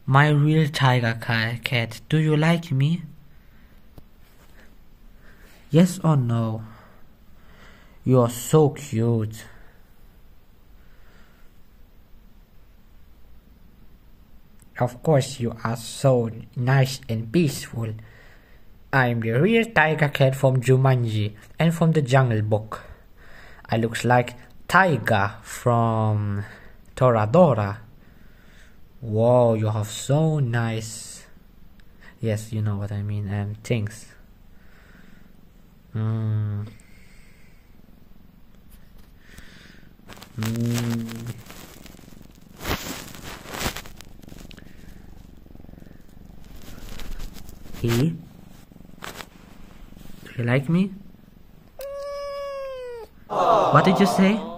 My real tiger cat, do you like me? Yes or no? You're so cute. Of course you are so nice and peaceful. I'm the real tiger cat from Jumanji and from the Jungle Book. I looks like Tiger from Toradora. Whoa, you have so nice. Yes, you know what I mean. Things. He? Do you like me? What did you say?